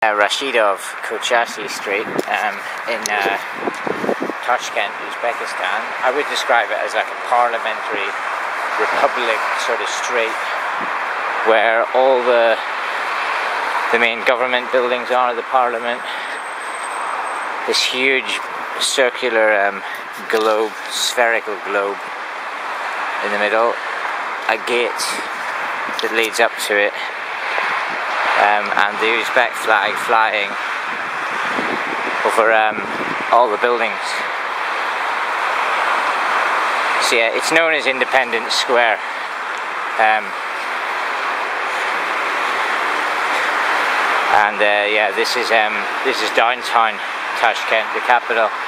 Rashidov Kochasi Street in Tashkent, Uzbekistan. I would describe it as like a parliamentary republic sort of street where all the main government buildings are, the parliament. This huge circular globe, spherical globe in the middle, a gate that leads up to it, and the Uzbek flag flying over all the buildings. So yeah, it's known as Independence Square. Yeah, this is downtown Tashkent, the capital.